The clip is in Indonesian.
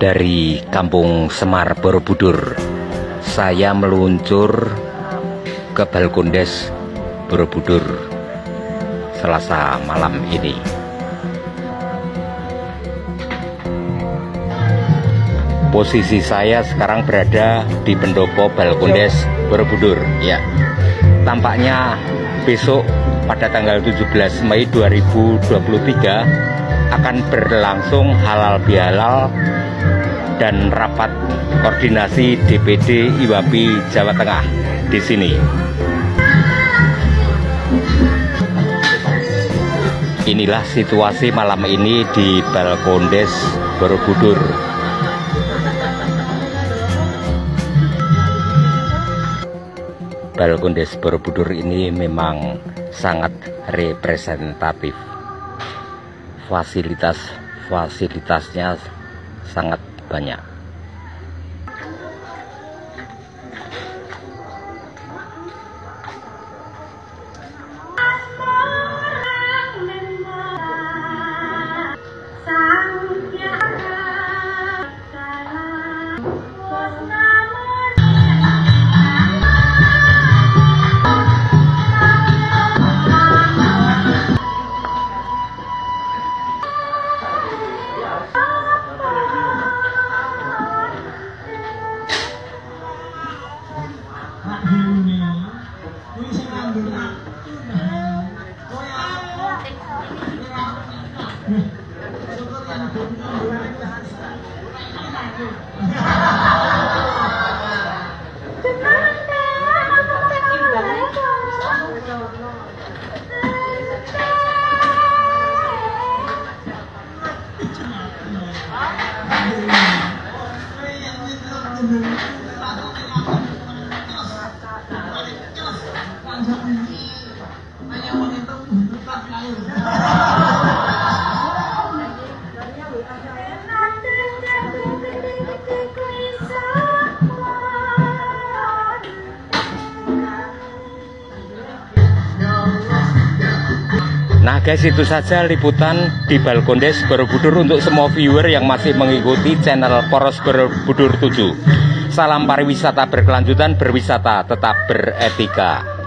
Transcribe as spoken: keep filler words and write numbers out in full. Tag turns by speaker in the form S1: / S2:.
S1: Dari Kampung Semar Borobudur, saya meluncur ke Balkondes Borobudur Selasa malam ini. Posisi saya sekarang berada di pendopo Balkondes Borobudur. Ya, tampaknya besok pada tanggal tujuh belas Mei dua ribu dua puluh tiga akan berlangsung halal bihalal dan rapat koordinasi D P D I W A P I Jawa Tengah di sini. Inilah situasi malam ini di Balkondes Borobudur. Balkondes Borobudur ini memang sangat representatif. Fasilitas-fasilitasnya sangat banyak. Nah guys, itu saja liputan di Balkondes Borobudur untuk semua viewer yang masih mengikuti channel Poros Borobudur tujuh. Salam pariwisata berkelanjutan, berwisata tetap beretika.